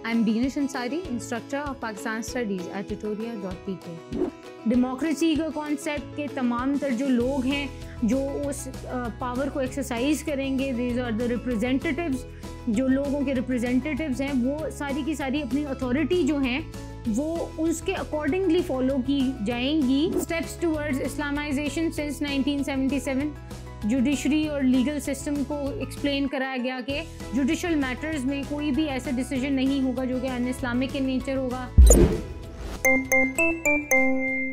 I'm Binish Ansari, instructor of Pakistan Studies at tutoria.pk. Democracy का concept के तमाम तर जो लोग हैं जो उस पावर को एक्सरसाइज करेंगे, दीज आर द रिप्रेजेंटेटिव्स, जो लोगों के रिप्रेजेंटेटिव्स हैं, वो सारी की सारी अपनी अथॉरिटी जो हैं वो उसके अकॉर्डिंगली फॉलो की जाएंगी। Steps towards Islamization since 1977, judiciary और लीगल सिस्टम को एक्सप्लेन कराया गया कि जुडिशल मैटर्स में कोई भी ऐसा डिसीजन नहीं होगा जो कि अन इस्लामिक इन नेचर होगा।